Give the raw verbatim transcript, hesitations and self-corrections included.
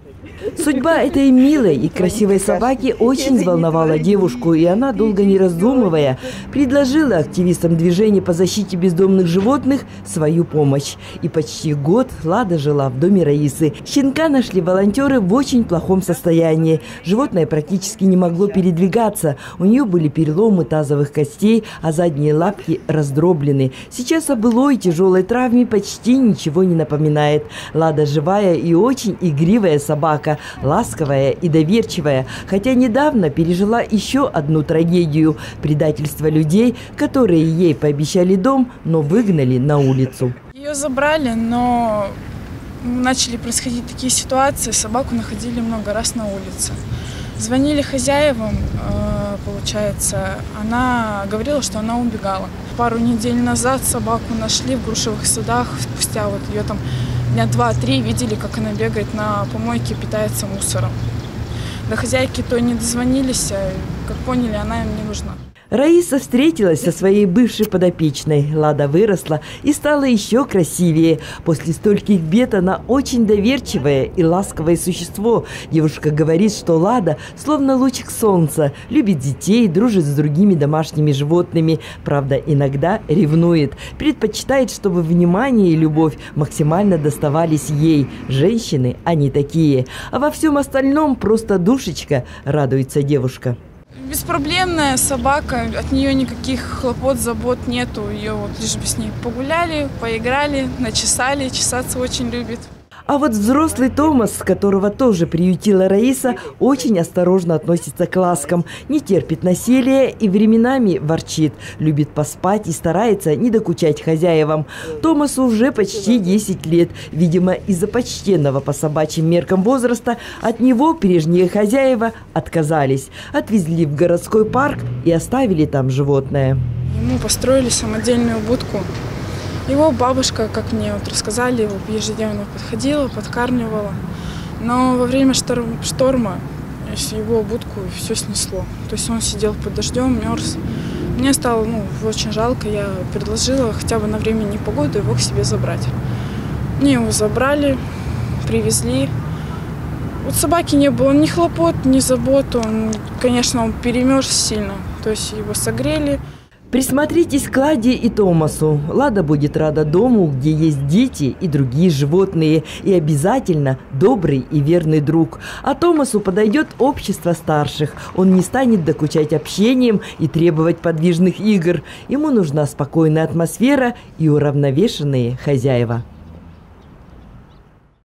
Судьба этой милой и красивой собаки очень взволновала девушку, и она, долго не раздумывая, предложила активистам движения по защите бездомных животных свою помощь. И почти год Лада жила в доме Раисы. Щенка нашли волонтеры в очень плохом состоянии. Животное практически не могло передвигаться. У нее были переломы тазовых костей, а задние лапки раздроблены. Сейчас о былой тяжелой травме почти ничего не напоминает. Лада живая и очень игривая собака, ласковая и доверчивая, хотя недавно пережила еще одну трагедию – предательство людей, которые ей пообещали дом, но выгнали на улицу. Ее забрали, но начали происходить такие ситуации, собаку находили много раз на улице. Звонили хозяевам, получается, она говорила, что она убегала. Пару недель назад собаку нашли в грушевых садах, спустя вот ее там дня два-три видели, как она бегает на помойке, питается мусором. До хозяйки то не дозвонились, а, как поняли, она им не нужна. Раиса встретилась со своей бывшей подопечной. Лада выросла и стала еще красивее. После стольких бед она очень доверчивое и ласковое существо. Девушка говорит, что Лада словно лучик солнца, любит детей, дружит с другими домашними животными. Правда, иногда ревнует. Предпочитает, чтобы внимание и любовь максимально доставались ей. Женщины, они такие. А во всем остальном просто душечка, радуется девушка. Беспроблемная собака, от нее никаких хлопот, забот нету. Ее вот лишь бы с ней погуляли, поиграли, начесали, чесаться очень любит. А вот взрослый Томас, которого тоже приютила Раиса, очень осторожно относится к ласкам, не терпит насилия и временами ворчит, любит поспать и старается не докучать хозяевам. Томасу уже почти десять лет. Видимо, из-за почтенного по собачьим меркам возраста от него прежние хозяева отказались. Отвезли в городской парк и оставили там животное. Ему построили самодельную будку. Его бабушка, как мне вот рассказали, его ежедневно подходила, подкармливала. Но во время шторм, шторма его будку все снесло. То есть он сидел под дождем, мерз. Мне стало ну, очень жалко, я предложила хотя бы на время непогоды его к себе забрать. Мне его забрали, привезли. Вот собаки не было ни хлопот, ни забот. Он, конечно, он перемерз сильно. То есть его согрели. Присмотритесь к Ладе и Томасу. Лада будет рада дому, где есть дети и другие животные. И обязательно добрый и верный друг. А Томасу подойдет общество старших. Он не станет докучать общением и требовать подвижных игр. Ему нужна спокойная атмосфера и уравновешенные хозяева.